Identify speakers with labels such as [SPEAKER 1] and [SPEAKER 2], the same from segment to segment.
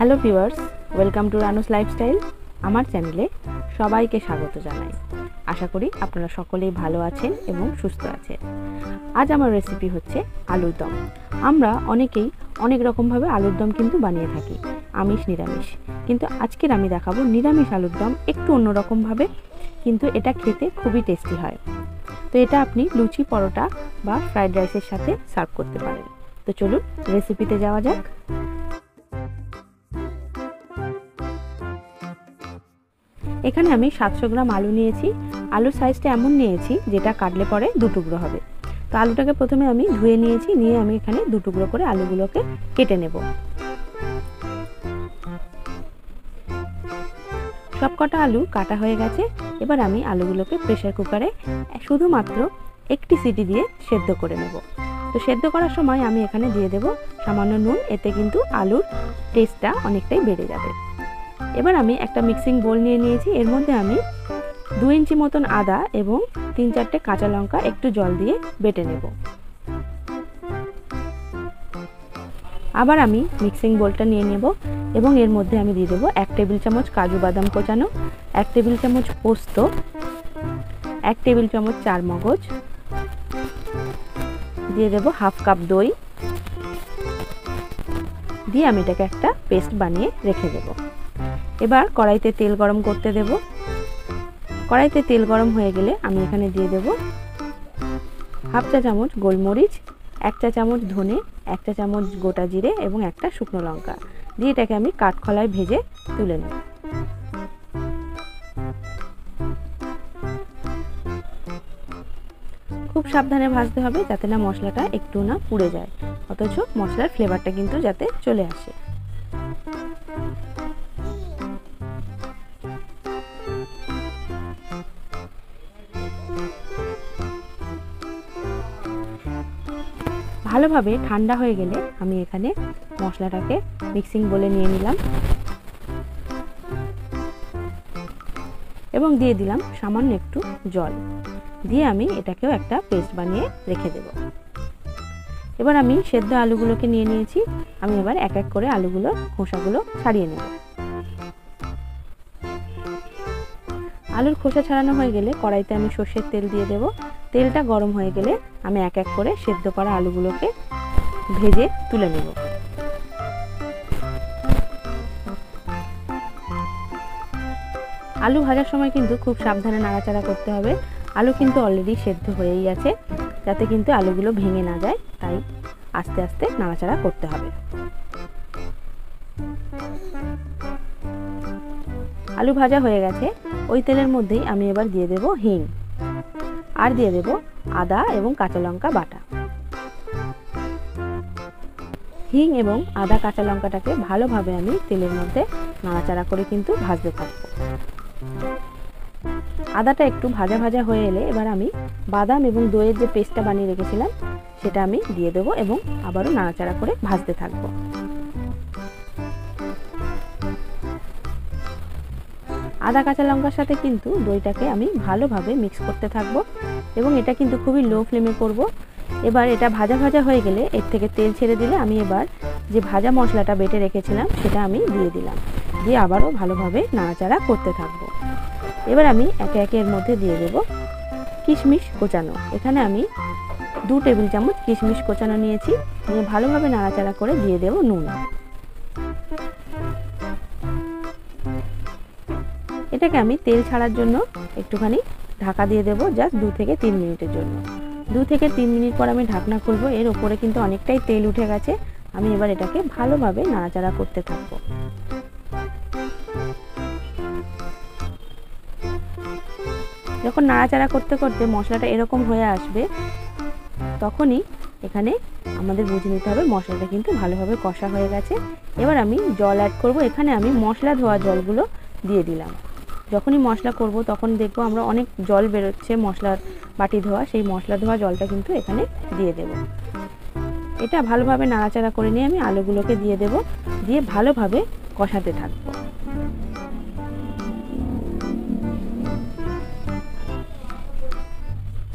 [SPEAKER 1] Hello viewers, welcome to Ranu's lifestyle. আমার চ্যানেলে সবাইকে স্বাগত জানাই। আশা করি আপনারা সকলেই ভালো আছেন এবং সুস্থ আছেন। আজ আমার রেসিপি হচ্ছে আলুর দম। আমরা অনেকেই অনেক রকমভাবে আলুর দম কিন্তু বানিয়ে থাকি, আমিষ নিরামিষ। কিন্তু আজকের আমি দেখাবো নিরামিষ আলুর দম একটু অন্যরকমভাবে, কিন্তু এটা খেতে খুবই টেস্টি হয়। তো এটা আপনি লুচি, পরোটা বা ফ্রাইড রাইসের সাথে সার্ভ করতে পারেন। তো চলুন রেসিপিতে যাওয়া যাক। এখানে আমি 700 গ্রাম আলু নিয়েছি। আলুর সাইজটা এমন নিয়েছি যেটা কাটলে পরে দু টুকরো হবে। তো আলুটাকে প্রথমে আমি ধুয়ে নিয়েছি, নিয়ে আমি এখানে দু টুকরো করে আলুগুলোকে কেটে নেব। সবকটা আলু কাটা হয়ে গেছে। এবার আমি আলুগুলোকে প্রেসার কুকারে শুধুমাত্র একটি সিটি দিয়ে সেদ্ধ করে নেব। তো সেদ্ধ করার সময় আমি এখানে দিয়ে দেব সামান্য নুন, এতে কিন্তু আলুর টেস্টটা অনেকটাই বেড়ে যাবে। এবার আমি একটা মিক্সিং বোল নিয়ে নিয়েছি। এর মধ্যে আমি 2 ইঞ্চি মতন আদা এবং 3-4টে কাঁচা লঙ্কা একটু জল দিয়ে বেটে নেব। আবার আমি মিক্সিং বোলটা নিয়ে নেব এবং এর মধ্যে আমি দিয়ে দেবো 1 টেবিল চামচ কাজু বাদাম কোচানো, 1 টেবিল চামচ পোস্ত, 1 টেবিল চামচ চারমগজ, দিয়ে দেবো হাফ কাপ দই, দিয়ে আমি এটাকে একটা পেস্ট বানিয়ে রেখে দেব। এবার কড়াইতে তেল গরম করতে দেব। কড়াইতে তেল গরম হয়ে গেলে আমি এখানে দিয়ে দেব হাফ চা চামচ গোলমরিচ, 1 চা চামচ ধনে, 1 চা চামচ গোটা জিরে এবং একটা শুকনো লঙ্কা, দিয়ে এটাকে আমি কাঠখোলায় ভেজে তুলে নেব। খুব সাবধানে ভাজতে হবে যাতে না মশলাটা একটু না পুড়ে যায়, অথচ মশলার ফ্লেভারটা কিন্তু যাতে চলে আসে। ভালোভাবে ঠান্ডা হয়ে গেলে আমি এখানে মশলাটাকে মিক্সিং বলে নিয়ে নিলাম এবং দিয়ে দিলাম সামান্য একটু জল, দিয়ে আমি এটাকেও একটা পেস্ট বানিয়ে রেখে দেব। এবার আমি সেদ্ধ আলুগুলোকে নিয়ে নিয়েছি। আমি এবার এক এক করে আলুগুলোর খোসাগুলো ছাড়িয়ে নেব। আলুর খোসা ছাড়ানো হয়ে গেলে কড়াইতে আমি সর্ষের তেল দিয়ে দেব। তেলটা গরম হয়ে গেলে আমি এক এক করে সেদ্ধ করা আলুগুলোকে ভেজে তুলে নেব। আলু ভাজার সময় কিন্তু খুব সাবধানে নাড়াচাড়া করতে হবে। আলু কিন্তু অলরেডি সেদ্ধ হয়েই আছে, যাতে কিন্তু আলুগুলো ভেঙে না যায়, তাই আস্তে আস্তে নাড়াচাড়া করতে হবে। আলু ভাজা হয়ে গেছে। ওই তেলের মধ্যেই আমি এবার দিয়ে দেব হিং, আর দিয়ে দেব আদা এবং কাঁচা লঙ্কা বাটা। হিং এবং আদা কাঁচা লঙ্কাটাকে ভালোভাবে আমি তেলের মধ্যে নাড়াচাড়া করে কিন্তু ভাজতে থাকবো। আদাটা একটু ভাজা ভাজা হয়ে এলে এবার আমি বাদাম এবং দইয়ের যে পেস্টটা বানিয়ে রেখেছিলাম সেটা আমি দিয়ে দেবো এবং আবারও নাড়াচাড়া করে ভাজতে থাকবো। আদা কাঁচা লঙ্কার সাথে কিন্তু দইটাকে আমি ভালোভাবে মিক্স করতে থাকবো এবং এটা কিন্তু খুবই লো ফ্লেমে করব। এবার এটা ভাজা ভাজা হয়ে গেলে এর থেকে তেল ছেড়ে দিলে আমি এবার যে ভাজা মশলাটা বেটে রেখেছিলাম সেটা আমি দিয়ে দিলাম, দিয়ে আবারও ভালোভাবে নাড়াচাড়া করতে থাকবো। এবার আমি একে একে এর মধ্যে দিয়ে দেব কিশমিশ কোচানো। এখানে আমি 2 টেবিল চামচ কিশমিশ কোচানো নিয়েছি, নিয়ে ভালোভাবে নাড়াচাড়া করে দিয়ে দেব নুন। এটাকে আমি তেল ছাড়ার জন্য একটুখানি ঢাকা দিয়ে দেব, জাস্ট 2 থেকে 3 মিনিটের জন্য। 2 থেকে 3 মিনিট পর আমি ঢাকনা খুলবো। এর ওপরে কিন্তু অনেকটাই তেল উঠে গেছে। আমি এবার এটাকে ভালোভাবে নাড়াচাড়া করতে থাকবো। যখন নাড়াচাড়া করতে করতে মশলাটা এরকম হয়ে আসবে, তখনই এখানে আমাদের বুঝে নিতে হবে মশলাটা কিন্তু ভালোভাবে কষা হয়ে গেছে। এবার আমি জল অ্যাড করব। এখানে আমি মশলা ধোয়া জলগুলো দিয়ে দিলাম। যখনই মশলা করব তখন দেখবো আমরা অনেক জল বেরোচ্ছে মশলার বাটি ধোয়া, সেই মশলা ধোয়া জলটা কিন্তু এখানে দিয়ে দেব। এটা ভালোভাবে নাড়াচাড়া করে নিয়ে আমি আলুগুলোকে দিয়ে দেব, দিয়ে ভালোভাবে কষাতে থাকবো।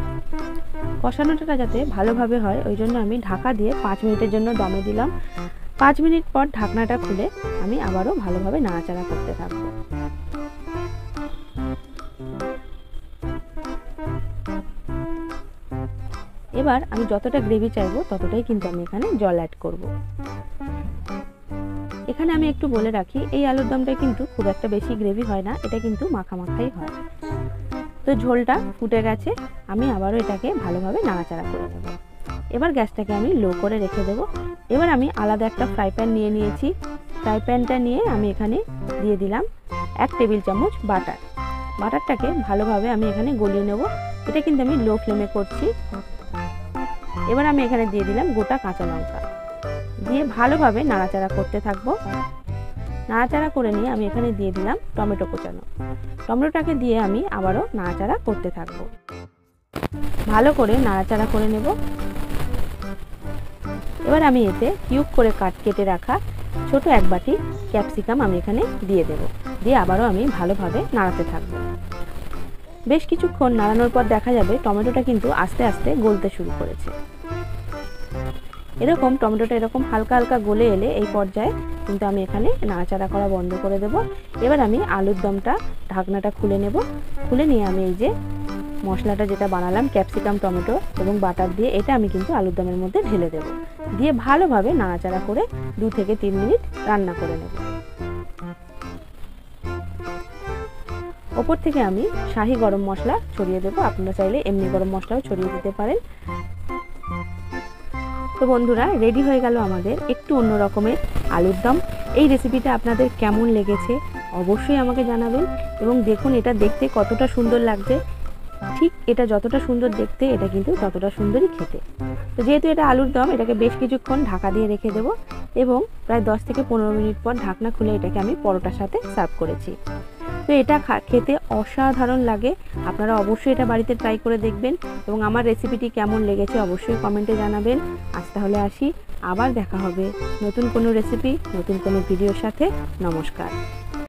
[SPEAKER 1] কষানোটা যাতে ভালোভাবে হয় ওই জন্য আমি ঢাকা দিয়ে 5 মিনিটের জন্য দমে দিলাম। 5 মিনিট পর ঢাকনাটা খুলে আমি আবারও ভালোভাবে নাড়াচাড়া করতে থাকবো। এবার আমি যতটা গ্রেভি চাইবো ততটাই কিন্তু আমি এখানে জল অ্যাড করব। এখানে আমি একটু বলে রাখি, এই আলুর দমটা কিন্তু খুব একটা বেশি গ্রেভি হয় না, এটা কিন্তু মাখামাখাই হয়। তো ঝোলটা ফুটে গেছে, আমি আবারও এটাকে ভালোভাবে নাড়াচাড়া করে নেব। এবার গ্যাসটাকে আমি লো করে রেখে দেব। এবার আমি আলাদা একটা ফ্রাই প্যান নিয়ে নিয়েছি। ফ্রাই প্যানটা নিয়ে আমি এখানে দিয়ে দিলাম 1 টেবিল চামচ বাটার। বাটারটাকে ভালোভাবে আমি এখানে গলিয়ে নেব। এটা কিন্তু আমি লো ফ্লেমে করছি। এবার আমি এখানে দিয়ে দিলাম গোটা কাঁচা লঙ্কা, দিয়ে ভালোভাবে নাড়াচাড়া করতে থাকবো। নাড়াচাড়া করে নিয়ে আমি এখানে দিয়ে দিলাম টমেটো কোচানো। টমেটোটাকে দিয়ে আমি আবারও নাড়াচাড়া করতে থাকবো। ভালো করে নাড়াচাড়া করে নেব। এবার আমি এতে কিউব করে কেটে রাখা ছোট 1 বাটি ক্যাপসিকাম আমি এখানে দিয়ে দেব। দিয়ে আবারও আমি ভালোভাবে নাড়াতে থাকবো। বেশ কিছুক্ষণ নাড়ানোর পর দেখা যাবে টমেটোটা কিন্তু আস্তে আস্তে গলতে শুরু করেছে। এরকম টমেটোটা এরকম হালকা হালকা গলে এলে এই পর্যায়ে কিন্তু আমি এখানে নাড়াচাড়া করা বন্ধ করে দেব। এবার আমি আলুর দমটা ঢাকনাটা খুলে নেব। খুলে নিয়ে আমি এই যে মশলাটা যেটা বানালাম ক্যাপসিকাম, টমেটো এবং বাটার দিয়ে, এটা আমি কিন্তু আলুর দমের মধ্যে ঢেলে দেব। দিয়ে ভালোভাবে নাড়াচাড়া করে 2 থেকে 3 মিনিট রান্না করে নেব। ওপর থেকে আমি শাহি গরম মশলা ছড়িয়ে দেবো। আপনারা চাইলে এমনি গরম মশলাও ছড়িয়ে দিতে পারেন। তো বন্ধুরা, রেডি হয়ে গেল আমাদের একটু অন্য রকমের আলুর দম। এই রেসিপিটা আপনাদের কেমন লেগেছে অবশ্যই আমাকে জানাবেন। এবং দেখুন এটা দেখতে কতটা সুন্দর লাগছে। ঠিক এটা যতটা সুন্দর দেখতে, এটা কিন্তু ততটা সুন্দরই খেতে। তো যেহেতু এটা আলুর দম, এটাকে বেশ কিছুক্ষণ ঢাকা দিয়ে রেখে দেবো এবং প্রায় 10 থেকে 15 মিনিট পর ঢাকনা খুলে এটাকে আমি পরোটার সাথে সার্ভ করেছি। তো এটা খেতে অসাধারণ লাগে। আপনারা অবশ্যই এটা বাড়িতে ট্রাই করে দেখবেন এবং আমার রেসিপিটি কেমন লেগেছে অবশ্যই কমেন্টে জানাবেন। আজ তাহলে আসি, আবার দেখা হবে নতুন কোনো রেসিপি, নতুন কোনো ভিডিওর সাথে। নমস্কার।